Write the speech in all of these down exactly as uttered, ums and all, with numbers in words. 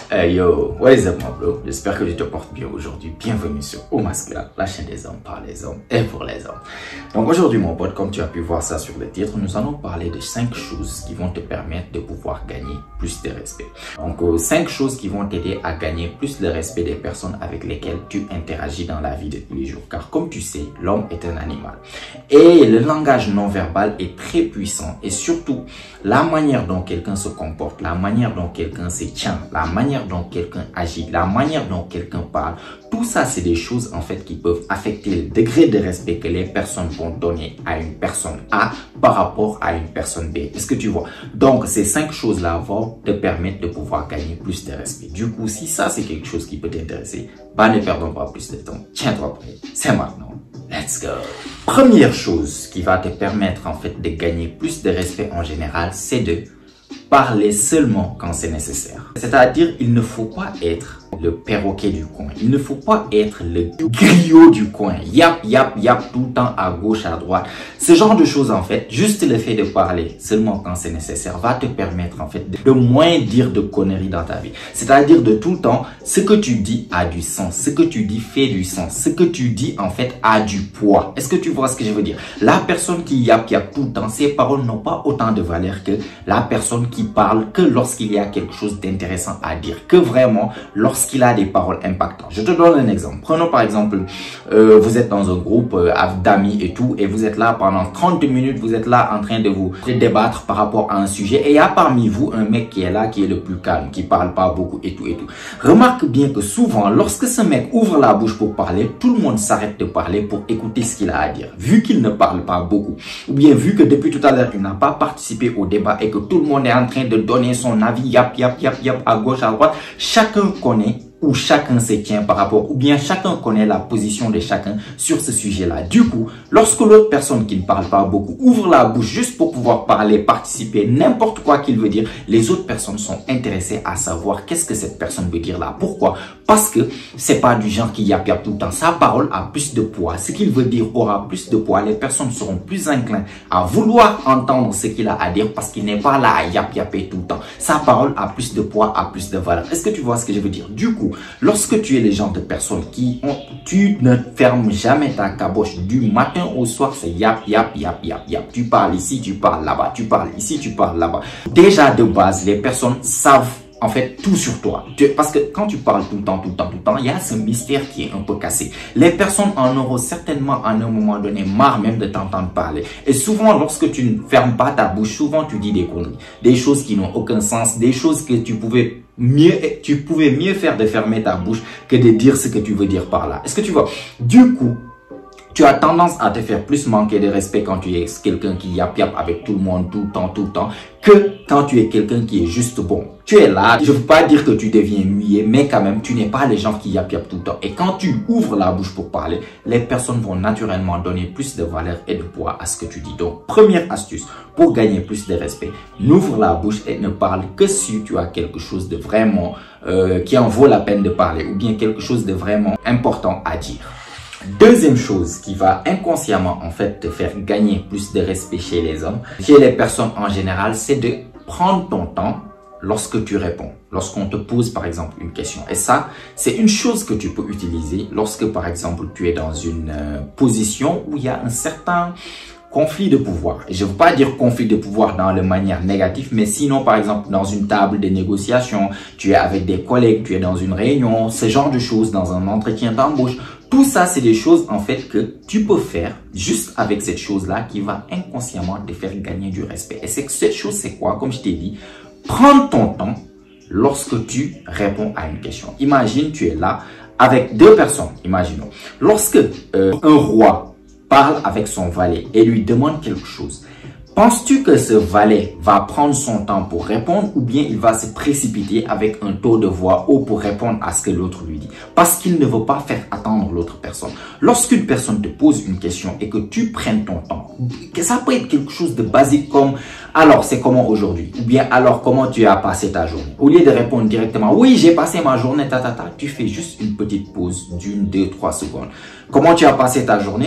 Hey yo, what is up mon bro? J'espère que tu te portes bien aujourd'hui. Bienvenue sur Au Masculin, la chaîne des hommes par les hommes et pour les hommes. Donc aujourd'hui mon pote, comme tu as pu voir ça sur le titre, nous allons parler de cinq choses qui vont te permettre de pouvoir gagner plus de respect. Donc euh, cinq choses qui vont t'aider à gagner plus le respect des personnes avec lesquelles tu interagis dans la vie de tous les jours. Car comme tu sais, l'homme est un animal. Et le langage non verbal est très puissant. Et surtout, la manière dont quelqu'un se comporte, la manière dont quelqu'un se tient, la manière dont quelqu'un agit, la manière dont quelqu'un parle, tout ça c'est des choses en fait qui peuvent affecter le degré de respect que les personnes vont donner à une personne A par rapport à une personne B. Est-ce que tu vois? Donc ces cinq choses là vont te permettre de pouvoir gagner plus de respect. Du coup, si ça c'est quelque chose qui peut t'intéresser, bah ne perdons pas plus de temps. Tiens-toi prêt, c'est maintenant. Let's go. Première chose qui va te permettre en fait de gagner plus de respect en général, c'est de parler seulement quand c'est nécessaire. C'est-à-dire, il ne faut pas être le perroquet du coin. Il ne faut pas être le griot du coin. Yap, yap, yap, tout le temps à gauche, à droite. Ce genre de choses, en fait, juste le fait de parler seulement quand c'est nécessaire va te permettre, en fait, de moins dire de conneries dans ta vie. C'est-à-dire de tout le temps, ce que tu dis a du sens. Ce que tu dis fait du sens. Ce que tu dis, en fait, a du poids. Est-ce que tu vois ce que je veux dire? La personne qui yap, yap tout le temps, ses paroles n'ont pas autant de valeur que la personne qui parle que lorsqu'il y a quelque chose d'intéressant à dire. Que vraiment, lorsqu'il qu'il a des paroles impactantes. Je te donne un exemple. Prenons par exemple, euh, vous êtes dans un groupe euh, d'amis et tout, et vous êtes là pendant trente minutes, vous êtes là en train de vous débattre par rapport à un sujet, et il y a parmi vous un mec qui est là, qui est le plus calme, qui parle pas beaucoup et tout et tout. Remarque bien que souvent, lorsque ce mec ouvre la bouche pour parler, tout le monde s'arrête de parler pour écouter ce qu'il a à dire. Vu qu'il ne parle pas beaucoup, ou bien vu que depuis tout à l'heure, il n'a pas participé au débat et que tout le monde est en train de donner son avis, yap, yap, yap, yap, à gauche, à droite, chacun connaît où chacun se tient par rapport, ou bien chacun connaît la position de chacun sur ce sujet-là. Du coup, lorsque l'autre personne qui ne parle pas beaucoup ouvre la bouche juste pour pouvoir parler, participer, n'importe quoi qu'il veut dire, les autres personnes sont intéressées à savoir qu'est-ce que cette personne veut dire là. Pourquoi? Parce que c'est pas du genre qui yap yap tout le temps. Sa parole a plus de poids. Ce qu'il veut dire aura plus de poids. Les personnes seront plus inclines à vouloir entendre ce qu'il a à dire parce qu'il n'est pas là à yap yapper tout le temps. Sa parole a plus de poids, a plus de valeur. Est-ce que tu vois ce que je veux dire? Du coup, lorsque tu es le genre de personne qui ont, tu ne fermes jamais ta caboche du matin au soir, c'est yap, yap, yap, yap, yap. Tu parles ici, tu parles là-bas, tu parles ici, tu parles là-bas. Déjà de base, les personnes savent en fait tout sur toi. Parce que quand tu parles tout le temps, tout le temps, tout le temps, il y a ce mystère qui est un peu cassé. Les personnes en auront certainement à un moment donné marre même de t'entendre parler. Et souvent, lorsque tu ne fermes pas ta bouche, souvent tu dis des conneries. Des choses qui n'ont aucun sens, des choses que tu pouvais mieux, tu pouvais mieux faire de fermer ta bouche que de dire ce que tu veux dire par là. Est-ce que tu vois? Du coup, tu as tendance à te faire plus manquer de respect quand tu es quelqu'un qui yap yap avec tout le monde tout le temps, tout le temps, que quand tu es quelqu'un qui est juste bon. Tu es là, je ne veux pas dire que tu deviens muet, mais quand même, tu n'es pas les gens qui yap yap tout le temps. Et quand tu ouvres la bouche pour parler, les personnes vont naturellement donner plus de valeur et de poids à ce que tu dis. Donc, première astuce pour gagner plus de respect, n'ouvre la bouche et ne parle que si tu as quelque chose de vraiment euh, qui en vaut la peine de parler ou bien quelque chose de vraiment important à dire. Deuxième chose qui va inconsciemment en fait te faire gagner plus de respect chez les hommes, chez les personnes en général, c'est de prendre ton temps lorsque tu réponds, lorsqu'on te pose par exemple une question. Et ça, c'est une chose que tu peux utiliser lorsque par exemple tu es dans une euh, position où il y a un certain conflit de pouvoir. Et je ne veux pas dire conflit de pouvoir dans la manière négative, mais sinon, par exemple, dans une table de négociation, tu es avec des collègues, tu es dans une réunion, ce genre de choses, dans un entretien d'embauche. Tout ça, c'est des choses, en fait, que tu peux faire juste avec cette chose-là qui va inconsciemment te faire gagner du respect. Et c'est que cette chose, c'est quoi? Comme je t'ai dit, prendre ton temps lorsque tu réponds à une question. Imagine, tu es là avec deux personnes, imaginons. Lorsque euh, un roi parle avec son valet et lui demande quelque chose, penses-tu que ce valet va prendre son temps pour répondre ou bien il va se précipiter avec un taux de voix haut pour répondre à ce que l'autre lui dit? Parce qu'il ne veut pas faire attendre l'autre personne. Lorsqu'une personne te pose une question et que tu prennes ton temps, ça peut être quelque chose de basique comme « Alors, c'est comment aujourd'hui ?» ou bien « Alors, comment tu as passé ta journée ?» Au lieu de répondre directement « Oui, j'ai passé ma journée, ta, ta, ta », tu fais juste une petite pause d'une, deux, trois secondes. « Comment tu as passé ta journée ?»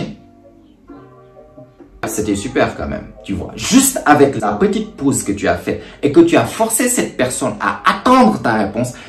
C'était super quand même, tu vois. Juste avec la petite pause que tu as faite et que tu as forcé cette personne à attendre ta réponse,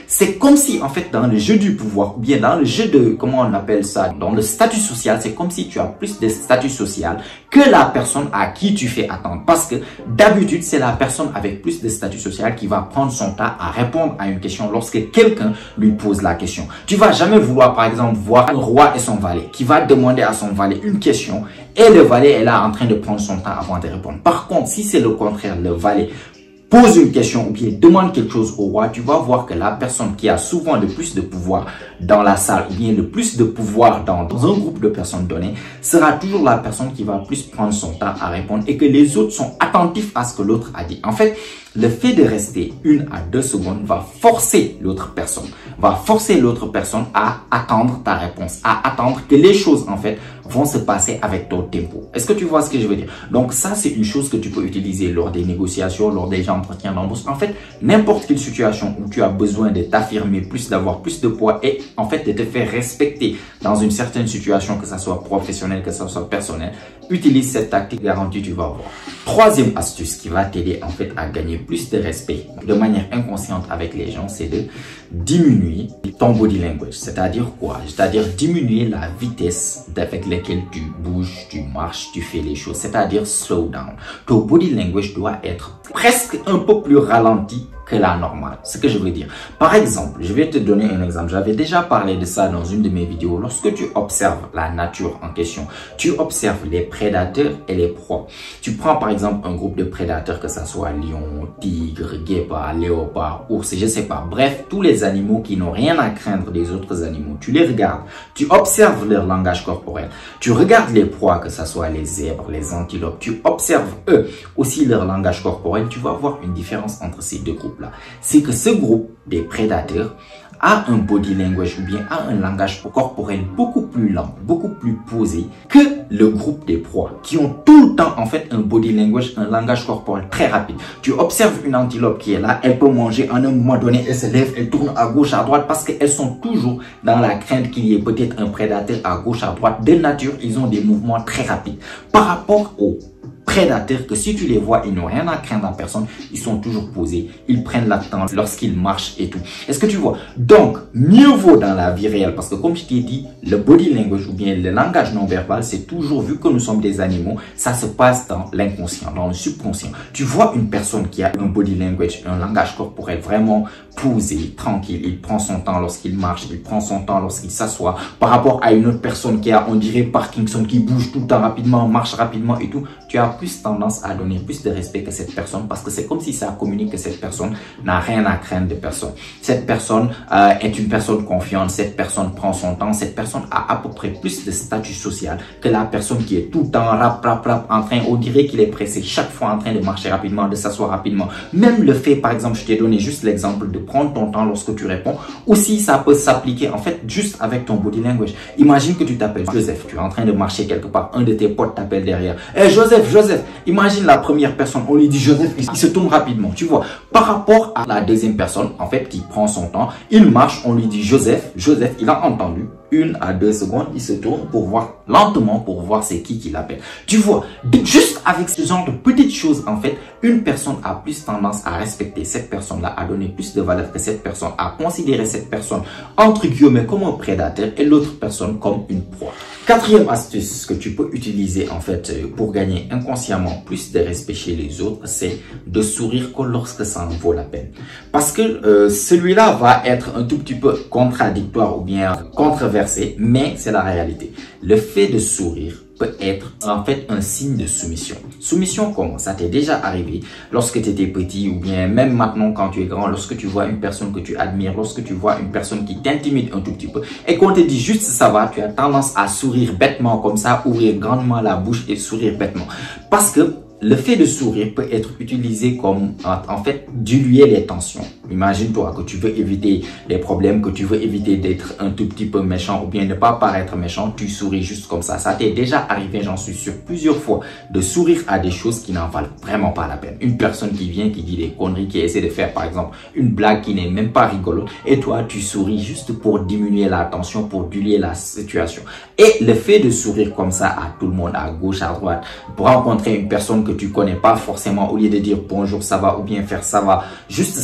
c'est comme si, en fait, dans le jeu du pouvoir, ou bien dans le jeu de, comment on appelle ça, dans le statut social, c'est comme si tu as plus de statut social que la personne à qui tu fais attendre. Parce que d'habitude, c'est la personne avec plus de statut social qui va prendre son temps à répondre à une question lorsque quelqu'un lui pose la question. Tu vas jamais vouloir, par exemple, voir un roi et son valet qui va demander à son valet une question et le valet est là en train de prendre son temps avant de répondre. Par contre, si c'est le contraire, le valet pose une question ou bien demande quelque chose au roi, tu vas voir que la personne qui a souvent le plus de pouvoir dans la salle ou bien le plus de pouvoir dans, dans un groupe de personnes données sera toujours la personne qui va plus prendre son temps à répondre et que les autres sont attentifs à ce que l'autre a dit. En fait, le fait de rester une à deux secondes va forcer l'autre personne, va forcer l'autre personne à attendre ta réponse, à attendre que les choses en fait vont se passer avec ton tempo. Est-ce que tu vois ce que je veux dire? Donc ça, c'est une chose que tu peux utiliser lors des négociations, lors des entretiens d'embauche. En fait, n'importe quelle situation où tu as besoin de t'affirmer plus, d'avoir plus de poids et en fait de te faire respecter dans une certaine situation, que ça soit professionnelle, que ça soit personnelle, utilise cette tactique, garantie, tu vas voir. Troisième astuce qui va t'aider en fait à gagner plus de respect de manière inconsciente avec les gens, c'est de diminuer ton body language. C'est-à-dire quoi? C'est-à-dire diminuer la vitesse avec laquelle tu bouges, tu marches, tu fais les choses. C'est-à-dire slow down. Ton body language doit être presque un peu plus ralenti que la normale. Ce que je veux dire. Par exemple, je vais te donner un exemple. J'avais déjà parlé de ça dans une de mes vidéos. Lorsque tu observes la nature en question, tu observes les prédateurs et les proies. Tu prends par exemple un groupe de prédateurs, que ça soit lion, tigre, guépard, léopard, ours, je sais pas. Bref, tous les animaux qui n'ont rien à craindre des autres animaux. Tu les regardes. Tu observes leur langage corporel. Tu regardes les proies, que ça soit les zèbres, les antilopes. Tu observes eux aussi leur langage corporel. Tu vas voir une différence entre ces deux groupes. C'est que ce groupe des prédateurs a un body language ou bien a un langage corporel beaucoup plus lent, beaucoup plus posé que le groupe des proies qui ont tout le temps en fait un body language, un langage corporel très rapide. Tu observes une antilope qui est là, elle peut manger en un moment donné, elle se lève, elle tourne à gauche, à droite parce qu'elles sont toujours dans la crainte qu'il y ait peut-être un prédateur à gauche, à droite. De nature, ils ont des mouvements très rapides par rapport aux prédateurs que si tu les vois, ils n'ont rien à craindre en personne, ils sont toujours posés, ils prennent la temps lorsqu'ils marchent et tout. Est-ce que tu vois? Donc, mieux vaut dans la vie réelle, parce que comme je t'ai dit, le body language ou bien le langage non verbal, c'est toujours, vu que nous sommes des animaux, ça se passe dans l'inconscient, dans le subconscient. Tu vois une personne qui a un body language, un langage corporel vraiment posé, tranquille, il prend son temps lorsqu'il marche, il prend son temps lorsqu'il s'assoit, par rapport à une autre personne qui a, on dirait, Parkinson, qui bouge tout le temps rapidement, marche rapidement et tout, tu as plus tendance à donner plus de respect que cette personne parce que c'est comme si ça communique que cette personne n'a rien à craindre de personne. Cette personne euh, est une personne confiante, cette personne prend son temps, cette personne a à peu près plus de statut social que la personne qui est tout le temps rap, rap, rap, en train, on dirait qu'il est pressé chaque fois en train de marcher rapidement, de s'asseoir rapidement. Même le fait, par exemple, je t'ai donné juste l'exemple de prendre ton temps lorsque tu réponds, aussi ça peut s'appliquer en fait juste avec ton body language. Imagine que tu t'appelles Joseph, tu es en train de marcher quelque part, un de tes potes t'appelle derrière. Hey, Joseph, Joseph, imagine la première personne, on lui dit Joseph, il se tourne rapidement, tu vois. Par rapport à la deuxième personne, en fait, qui prend son temps, il marche, on lui dit Joseph, Joseph, il a entendu. Une à deux secondes, il se tourne pour voir lentement, pour voir c'est qui qui l'appelle. Tu vois, juste avec ce genre de petites choses, en fait, une personne a plus tendance à respecter cette personne-là, à donner plus de valeur que cette personne, à considérer cette personne, entre guillemets, comme un prédateur et l'autre personne comme une proie. Quatrième astuce que tu peux utiliser, en fait, pour gagner inconsciemment plus de respect chez les autres, c'est de sourire que lorsque ça en vaut la peine. Parce que euh, celui-là va être un tout petit peu contradictoire ou bien controversé, mais c'est la réalité. Le fait de sourire peut être en fait un signe de soumission. Soumission comment? Ça t'est déjà arrivé lorsque tu étais petit ou bien même maintenant quand tu es grand, lorsque tu vois une personne que tu admires, lorsque tu vois une personne qui t'intimide un tout petit peu et qu'on te dit juste ça va, tu as tendance à sourire bêtement comme ça, ouvrir grandement la bouche et sourire bêtement. Parce que le fait de sourire peut être utilisé comme, en fait, diluer les tensions. Imagine-toi que tu veux éviter les problèmes, que tu veux éviter d'être un tout petit peu méchant ou bien ne pas paraître méchant, tu souris juste comme ça. Ça t'est déjà arrivé, j'en suis sûr, plusieurs fois, de sourire à des choses qui n'en valent vraiment pas la peine. Une personne qui vient, qui dit des conneries, qui essaie de faire, par exemple, une blague qui n'est même pas rigolote, et toi, tu souris juste pour diminuer la tension, pour diluer la situation. Et le fait de sourire comme ça à tout le monde, à gauche, à droite, pour rencontrer une personne que tu connais pas forcément, au lieu de dire bonjour, ça va, ou bien faire ça va, juste ça va de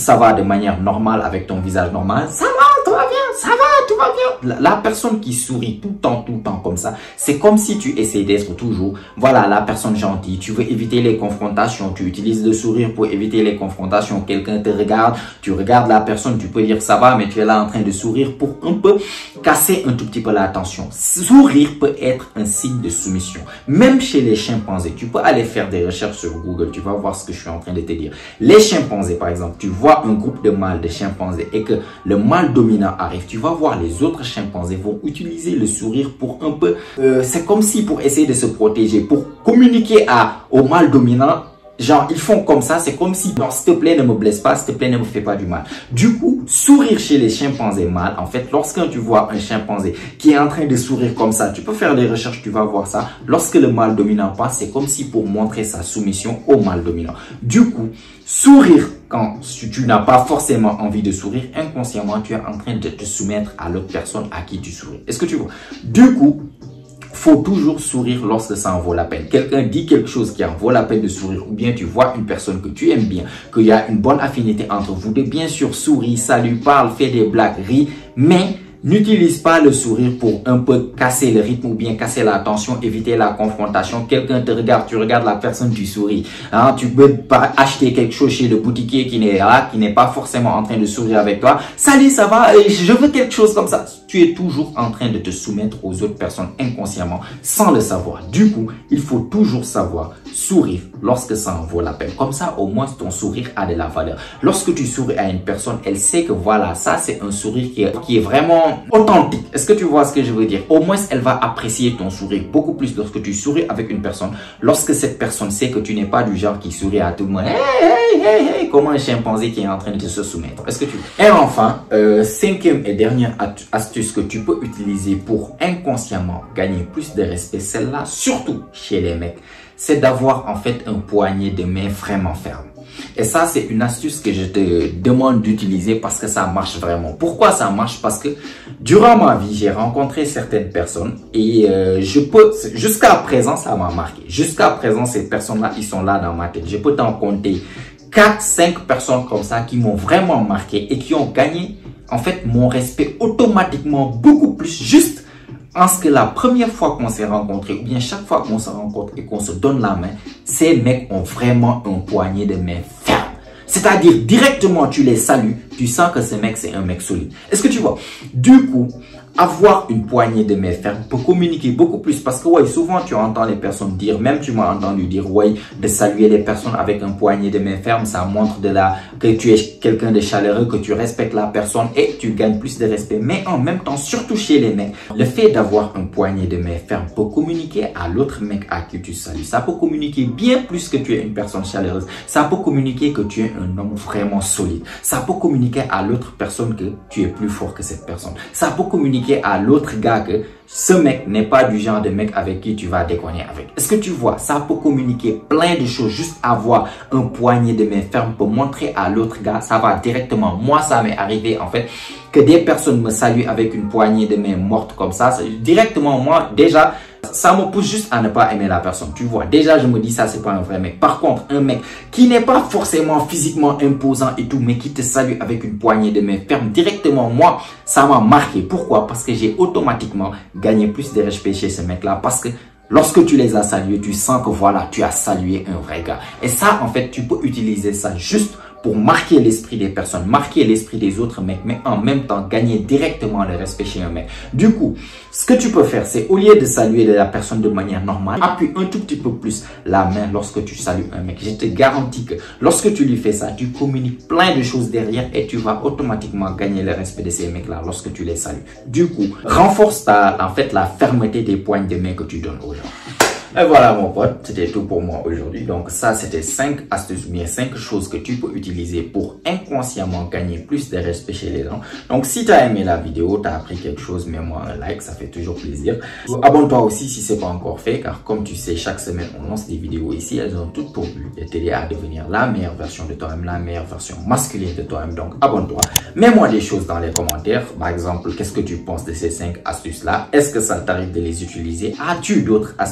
manière normale avec ton visage normal, ça va, tout va bien, ça va, tout va bien. La, la personne qui sourit tout le temps, tout le temps comme ça, c'est comme si tu essaies d'être toujours, voilà, la personne gentille. Tu veux éviter les confrontations, tu utilises le sourire pour éviter les confrontations. Quelqu'un te regarde, tu regardes la personne, tu peux dire ça va, mais tu es là en train de sourire pour un peu casser un tout petit peu la tension. Sourire peut être un signe de soumission. Même chez les chimpanzés, tu peux aller faire des recherches sur Google, tu vas voir ce que je suis en train de te dire. Les chimpanzés, par exemple, tu vois un groupe de mâles de chimpanzés et que le mâle dominant arrive, tu vas voir les autres chimpanzés vont utiliser le sourire pour un peu, euh, c'est comme si pour essayer de se protéger, pour communiquer à, au mâle dominant. Genre, ils font comme ça, c'est comme si, non, s'il te plaît, ne me blesse pas, s'il te plaît, ne me fais pas du mal. Du coup, sourire chez les chimpanzés mâles, en fait, lorsque tu vois un chimpanzé qui est en train de sourire comme ça, tu peux faire des recherches, tu vas voir ça. Lorsque le mâle dominant passe, c'est comme si pour montrer sa soumission au mâle dominant. Du coup, sourire quand tu n'as pas forcément envie de sourire, inconsciemment, tu es en train de te soumettre à l'autre personne à qui tu souris. Est-ce que tu vois? Du coup, faut toujours sourire lorsque ça en vaut la peine. Quelqu'un dit quelque chose qui en vaut la peine de sourire, ou bien tu vois une personne que tu aimes bien, qu'il y a une bonne affinité entre vous, de bien sûr souris, salue, parle, fait des blagues, rit, mais n'utilise pas le sourire pour un peu casser le rythme ou bien casser la tension, éviter la confrontation. Quelqu'un te regarde, tu regardes la personne, tu souris. Hein, tu peux pas acheter quelque chose chez le boutiquier qui n'est là, qui n'est pas forcément en train de sourire avec toi. Salut, ça va? Je veux quelque chose comme ça. Tu es toujours en train de te soumettre aux autres personnes inconsciemment sans le savoir. Du coup, il faut toujours savoir sourire lorsque ça en vaut la peine. Comme ça, au moins, ton sourire a de la valeur. Lorsque tu souris à une personne, elle sait que voilà, ça, c'est un sourire qui est, qui est vraiment authentique. Est-ce que tu vois ce que je veux dire? Au moins, elle va apprécier ton sourire beaucoup plus lorsque tu souris avec une personne. Lorsque cette personne sait que tu n'es pas du genre qui sourit à tout le monde. Hey, hey, hey, hey, comme un chimpanzé qui est en train de se soumettre. Est-ce que tu veux? Et enfin, euh, cinquième et dernière astuce que tu peux utiliser pour inconsciemment gagner plus de respect, celle-là, surtout chez les mecs, c'est d'avoir en fait un poignet de main vraiment ferme. Et ça, c'est une astuce que je te demande d'utiliser parce que ça marche vraiment. Pourquoi ça marche? Parce que durant ma vie, j'ai rencontré certaines personnes et euh, je peux, jusqu'à présent, ça m'a marqué. Jusqu'à présent, ces personnes-là, ils sont là dans ma tête. Je peux t'en compter quatre, cinq personnes comme ça qui m'ont vraiment marqué et qui ont gagné en fait mon respect automatiquement beaucoup plus juste en ce que la première fois qu'on s'est rencontrés, ou bien chaque fois qu'on se rencontre et qu'on se donne la main, ces mecs ont vraiment un poignet de main ferme. C'est-à-dire, directement, tu les salues, tu sens que ce mec, c'est un mec solide. Est-ce que tu vois? Du coup, avoir une poignée de main ferme peut communiquer beaucoup plus parce que ouais, souvent tu entends les personnes dire, même tu m'as entendu dire ouais, de saluer les personnes avec un poignet de main ferme, ça montre de la que tu es quelqu'un de chaleureux, que tu respectes la personne et tu gagnes plus de respect. Mais en même temps, surtout chez les mecs, le fait d'avoir un poignet de main ferme peut communiquer à l'autre mec à qui tu salues. Ça peut communiquer bien plus que tu es une personne chaleureuse. Ça peut communiquer que tu es un homme vraiment solide. Ça peut communiquer à l'autre personne que tu es plus fort que cette personne. Ça peut communiquer à l'autre gars que ce mec n'est pas du genre de mec avec qui tu vas déconner avec. Est-ce que tu vois? Ça peut communiquer plein de choses. Juste avoir un poignet de main ferme pour montrer à l'autre gars, ça va directement. Moi, ça m'est arrivé en fait que des personnes me saluent avec une poignée de main morte comme ça. Directement, moi, déjà, ça me pousse juste à ne pas aimer la personne. Tu vois, déjà, je me dis ça, c'est pas un vrai mec. Par contre, un mec qui n'est pas forcément physiquement imposant et tout, mais qui te salue avec une poignée de main ferme, directement, moi, ça m'a marqué. Pourquoi? Parce que j'ai automatiquement gagné plus de respect chez ce mec-là. Parce que lorsque tu les as salués, tu sens que voilà, tu as salué un vrai gars. Et ça, en fait, tu peux utiliser ça juste pour marquer l'esprit des personnes, marquer l'esprit des autres mecs, mais en même temps gagner directement le respect chez un mec. Du coup, ce que tu peux faire, c'est au lieu de saluer la personne de manière normale, appuie un tout petit peu plus la main lorsque tu salues un mec. Je te garantis que lorsque tu lui fais ça, tu communiques plein de choses derrière et tu vas automatiquement gagner le respect de ces mecs-là lorsque tu les salues. Du coup, renforce ta, en fait, la fermeté des poignes de main que tu donnes aux gens. Et voilà mon pote, c'était tout pour moi aujourd'hui. Donc ça, c'était cinq astuces, bien cinq choses que tu peux utiliser pour inconsciemment gagner plus de respect chez les gens. Donc si tu as aimé la vidéo, tu as appris quelque chose, mets-moi un like, ça fait toujours plaisir. Abonne-toi aussi si ce n'est pas encore fait, car comme tu sais, chaque semaine, on lance des vidéos ici. Elles ont toutes pour but de t'aider à devenir la meilleure version de toi-même, la meilleure version masculine de toi-même. Donc abonne-toi. Mets-moi des choses dans les commentaires. Par exemple, qu'est-ce que tu penses de ces cinq astuces-là? Est-ce que ça t'arrive de les utiliser? As-tu d'autres astuces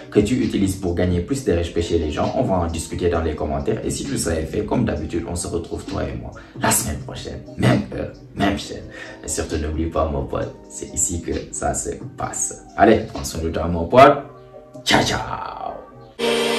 que tu utilises pour gagner plus de respect chez les gens. On va en discuter dans les commentaires. Et si tout ça est fait, comme d'habitude, on se retrouve toi et moi la semaine prochaine. Même heure, même chaîne. Et surtout, n'oublie pas mon pote, c'est ici que ça se passe. Allez, prends soin de toi mon pote. Ciao, ciao.